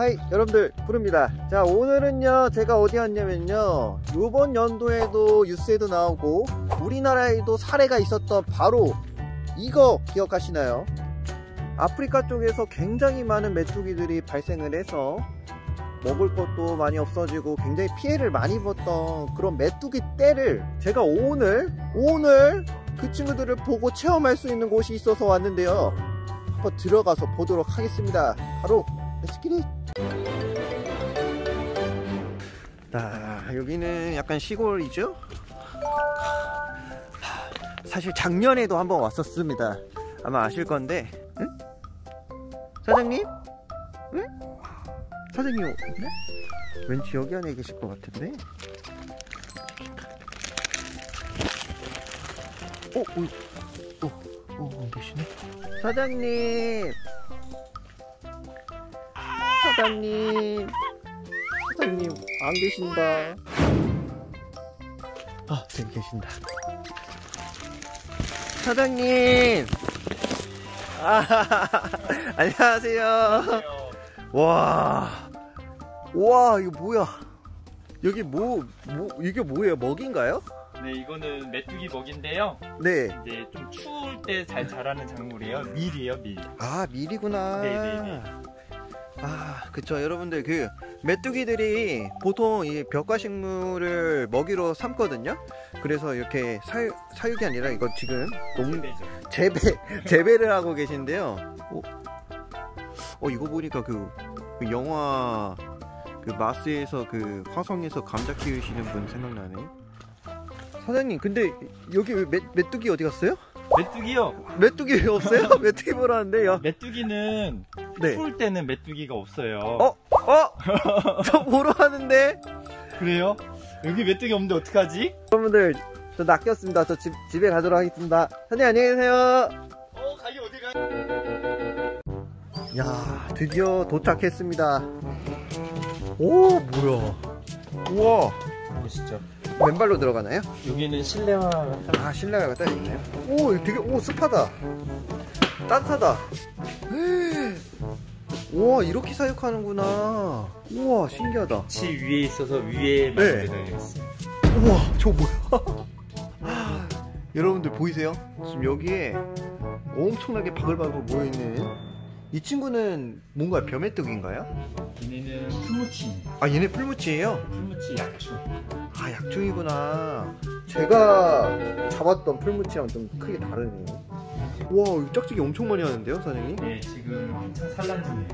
하이 여러분들 부릅니다. 자, 오늘은요 제가 어디 왔냐면요, 요번 연도에도 뉴스에도 나오고 우리나라에도 사례가 있었던 바로 이거 기억하시나요? 아프리카 쪽에서 굉장히 많은 메뚜기들이 발생을 해서 먹을 것도 많이 없어지고 굉장히 피해를 많이 입었던 그런 메뚜기 떼를 제가 오늘 그 친구들을 보고 체험할 수 있는 곳이 있어서 왔는데요, 한번 들어가서 보도록 하겠습니다. 바로 렛츠기릿. 자, 여기는 약간 시골이죠? 사실 작년에도 한번 왔었습니다. 아마 아실 건데. 응? 사장님? 응? 사장님 없네? 왠지 여기 안에 계실 것 같은데? 안 계시네? 사장님! 사장님 안 계신다. 아, 네, 계신다. 사장님! 안녕하세요. 와, 이거 뭐야? 여기 이게 뭐예요? 먹인가요? 네, 이거는 메뚜기 먹인데요. 네. 이제 좀 추울 때 잘 자라는 작물이에요. 밀이에요, 밀. 아, 밀이구나. 네네네. 아, 그쵸. 여러분들, 그 메뚜기들이 보통 이 벽과식물을 먹이로 삼거든요. 그래서 이렇게 사육이 아니라 이거 지금 재배를 하고 계신데요. 이거 보니까 그 영화 그 마스에서 그 화성에서 감자 키우시는 분 생각나네. 사장님, 근데 여기 메뚜기 어디 갔어요? 메뚜기요? 메뚜기 없어요? 메뚜기 보러 왔는데요. 메뚜기는 네. 추울 때는 메뚜기가 없어요. 저 보러 왔는데. 그래요? 여기 메뚜기 없는데 어떡하지? 여러분들, 저 낚였습니다. 저 집에 가도록 하겠습니다. 사장님 안녕히 계세요. 가기 어디 가? 야, 드디어 도착했습니다. 오, 뭐야. 우와. 보시죠. 맨발로 들어가나요? 여기는 실내화. 아, 실내화가 따로 있나요? 오, 되게, 습하다. 따뜻하다. 우와, 이렇게 사육하는구나. 우와, 신기하다. 빛이 위에 있어서 위에만 들어있어요. 우와, 저거 뭐야? 여러분들 보이세요? 지금 여기에 엄청나게 바글바글 모여있는 이 친구는 뭔가 벼메뚜기인가요? 얘네는 풀무치. 아, 얘네 풀무치예요? 풀무치 약충. 아, 약충이구나. 제가 잡았던 풀무치랑 좀 크게 다르네요. 와, 이거 짝짓기 엄청 많이 하는데요, 사장님? 네, 지금 한창 산란 중이에요.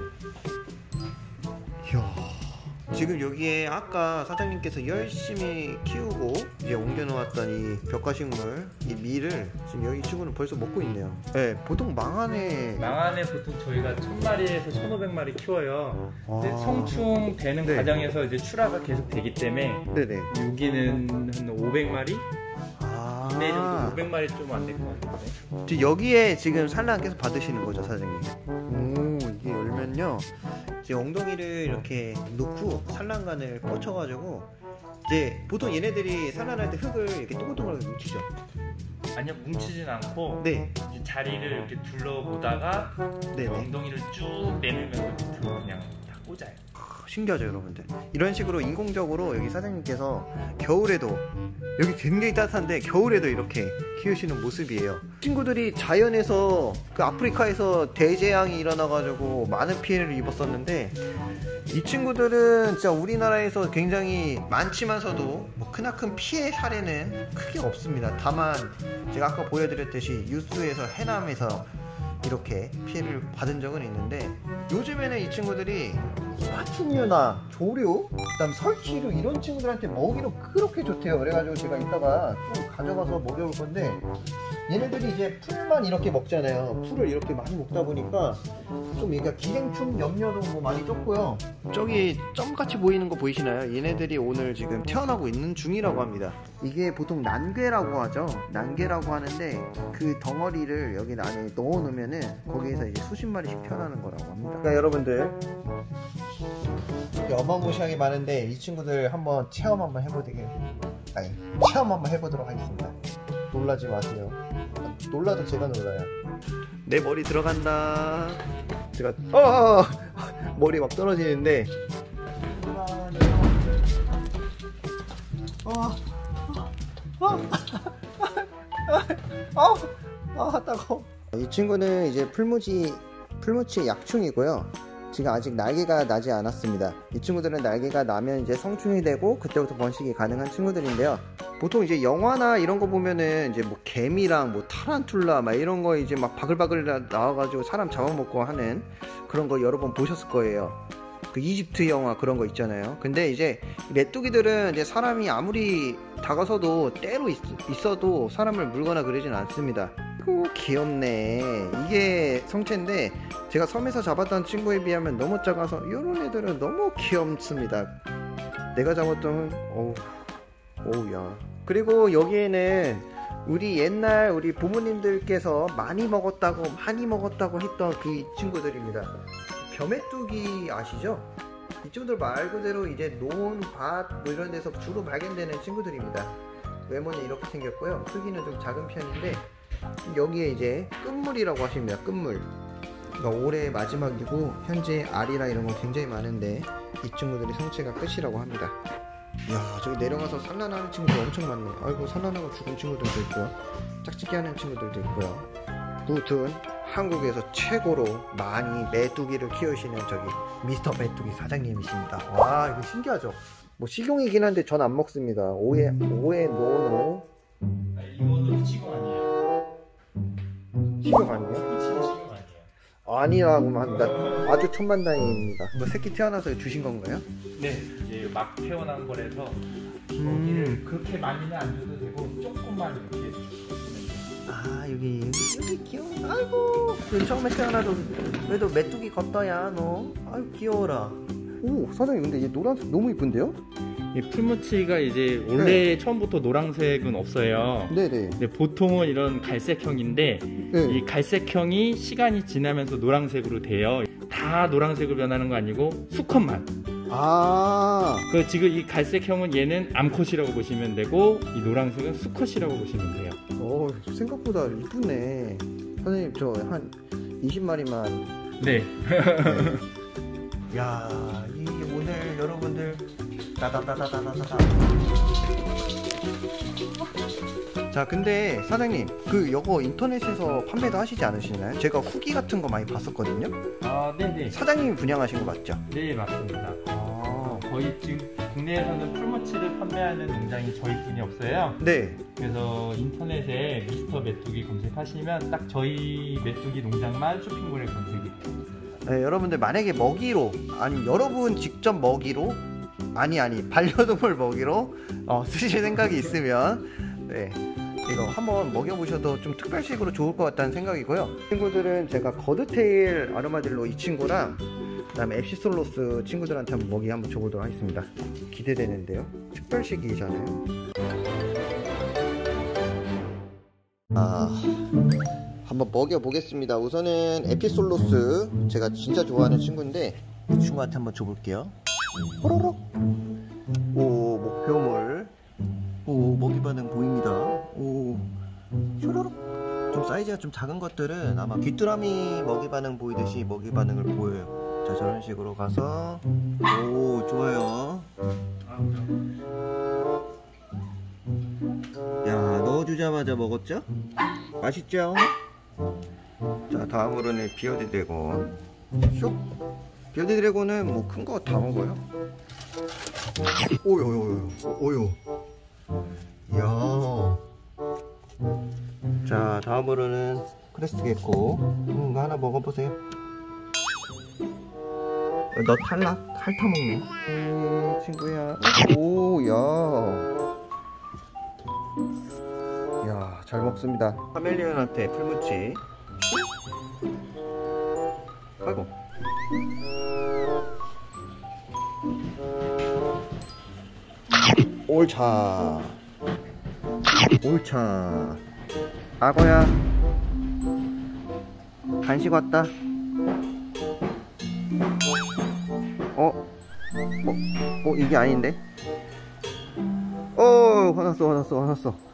이야. 지금 여기에 아까 사장님께서 열심히 키우고 이제 옮겨놓았던 이 벽화식물, 이 밀을 지금 여기 친구는 벌써 먹고 있네요. 네, 보통 망안에 보통 저희가 1000마리에서 1500마리 키워요. 근데 아. 성충 되는 네. 과정에서 이제 출하가 계속 되기 때문에 네네. 여기는 한 500마리? 아. 네, 정도 500마리 좀 안 될 것 같은데. 지금 여기에 지금 산란 계속 받으시는 거죠, 사장님? 오, 이게 열면요, 이제 엉덩이를 이렇게 놓고 산란관을 뻗쳐가지고 이제 보통 얘네들이 산란할 때 흙을 이렇게 동글동글하게 뭉치죠. 아니요, 뭉치진 않고 네. 이제 자리를 이렇게 둘러보다가 네네. 엉덩이를 쭉 내밀면서 밑으로 그냥 딱 꽂아요. 신기하죠, 여러분들? 이런 식으로 인공적으로 여기 사장님께서 겨울에도, 여기 굉장히 따뜻한데 겨울에도 이렇게 키우시는 모습이에요. 친구들이 자연에서 그 아프리카에서 대재앙이 일어나가지고 많은 피해를 입었었는데, 이 친구들은 진짜 우리나라에서 굉장히 많지만서도 뭐 크나큰 피해 사례는 크게 없습니다. 다만 제가 아까 보여드렸듯이 뉴스에서 해남에서 이렇게 피해를 받은 적은 있는데, 요즘에는 이 친구들이 파충류나 조류, 그다음 설치류 이런 친구들한테 먹이로 그렇게 좋대요. 그래가지고 제가 이따가 좀 가져가서 먹여볼 건데, 얘네들이 이제 풀만 이렇게 먹잖아요. 풀을 이렇게 많이 먹다 보니까 좀 얘가 기생충 염려도 뭐 많이 좁고요. 저기 점같이 보이는 거 보이시나요? 얘네들이 오늘 지금 태어나고 있는 중이라고 합니다. 이게 보통 난괴라고 하죠. 난괴라고 하는데 그 덩어리를 여기 안에 넣어 놓으면은 거기에서 이제 수십 마리씩 태어나는 거라고 합니다. 그러니까 여러분들, 어마무시하게 많은데 이 친구들 한번 체험 한번 해보도록 하겠습니다. 놀라지 마세요. 놀라도 제가 놀라요. 내 머리 들어간다. 제가 머리 막 떨어지는데. 따가워. 이 친구는 이제 풀무치 약충이고요. 지금 아직 날개가 나지 않았습니다. 이 친구들은 날개가 나면 이제 성충이 되고 그때부터 번식이 가능한 친구들인데요. 보통 이제 영화나 이런 거 보면은 이제 뭐 개미랑 뭐 타란툴라 막 이런 거 이제 막 바글바글 나와가지고 사람 잡아먹고 하는 그런 거 여러 번 보셨을 거예요. 그 이집트 영화 그런 거 있잖아요. 근데 이제 메뚜기들은 이제 사람이 아무리 다가서도 때로 있어도 사람을 물거나 그러진 않습니다. 귀엽네. 이게 성체인데 제가 섬에서 잡았던 친구에 비하면 너무 작아서 이런 애들은 너무 귀엽습니다. 내가 잡았던 오우야. 그리고 여기에는 우리 옛날 우리 부모님들께서 많이 먹었다고 했던 그 친구들입니다. 벼메뚜기 아시죠? 이 친구들 말 그대로 이제 논, 밭 뭐 이런 데서 주로 발견되는 친구들입니다. 외모는 이렇게 생겼고요. 크기는 좀 작은 편인데 여기에 이제 끝물이라고 하십니다. 끝물. 그러니까 올해 마지막이고 현재 알이라 이런 거 굉장히 많은데 이 친구들이 성체가 끝이라고 합니다. 이야, 저기 내려가서 산란하는 친구들 엄청 많네. 아이고, 산란하고 죽은 친구들도 있고요. 짝짓기 하는 친구들도 있고요. 무튼 한국에서 최고로 많이 메뚜기를 키우시는 저기 미스터 메뚜기 사장님이십니다. 와, 이거 신기하죠? 뭐 식용이긴 한데 전 안 먹습니다. 오해 노노. 이거는 식용 아니에요. 식용 아니에요? 식용 아니에요. 아니라고만 합니다. 아주 천만다행입니다. 뭐 새끼 태어나서 주신 건가요? 네, 이제 막 태어난 거라서 여기를 그렇게 많이는 안 줘도 되고 조금만 이렇게 주시면 돼요. 아, 여기 귀여워. 아이고, 처음에 태어나도 그래도 메뚜기 걷다야 너. 아이고 귀여워라. 오, 사장님 근데 얘 노란색 너무 이쁜데요? 이 풀무치가 이제 원래 처음부터 노란색은 없어요. 네네. 근데 보통은 이런 갈색형인데 이 갈색형이 시간이 지나면서 노란색으로 돼요. 다 노란색으로 변하는 거 아니고 수컷만. 그 지금 이 갈색형은 얘는 암컷이라고 보시면 되고 이 노란색은 수컷이라고 보시면 돼요. 생각보다 이쁘네. 선생님 저 한 20마리만. 네. 야, 이 오늘 여러분들 따다다다다다다. 자, 근데 사장님 요거 인터넷에서 판매도 하시지 않으시나요? 제가 후기 같은 거 많이 봤었거든요. 아, 네네. 사장님이 분양하신 거 맞죠? 네, 맞습니다. 거의 지금 국내에서는 풀무치를 판매하는 농장이 저희뿐이 없어요. 네. 그래서 인터넷에 미스터 메뚜기 검색하시면 딱 저희 메뚜기 농장만 쇼핑몰에 검색이 돼요. 네, 여러분들 만약에 먹이로 아니 여러분 직접 먹이로 아니 반려동물 먹이로 쓰실 생각이 있으면 네, 이거 한번 먹여보셔도 좀 특별식으로 좋을 것 같다는 생각이고요. 친구들은 제가 거드테일 아르마딜로 이 친구랑 그 다음에 엡시솔로스 친구들한테 한번 먹이 한번 줘보도록 하겠습니다. 기대되는데요. 특별식이잖아요. 한번 먹여보겠습니다. 우선은 에피솔로스 제가 진짜 좋아하는 친구인데 이 친구한테 한번 줘볼게요. 호로록. 오, 목표물. 오, 먹이 반응 보입니다. 오, 쇼로록. 좀 사이즈가 좀 작은 것들은 아마 귀뚜라미 먹이 반응 보이듯이 먹이 반응을 보여요. 자, 저런 식으로 가서 오, 좋아요. 야, 넣어주자마자 먹었죠? 맛있죠? 자, 다음으로는 비어드 드래곤. 슉. 비어드 드래곤은 뭐 큰 거 다 먹어요. 오요. 이야. 자, 다음으로는 크레스트 게코. 이거 하나 먹어보세요. 너 탈락? 핥아먹네. 친구야. 오야. 야, 잘 먹습니다. 카멜리온한테 풀무치. 아이고. 옳차. 악어야, 간식 왔다. 이게 아닌데? 화났어.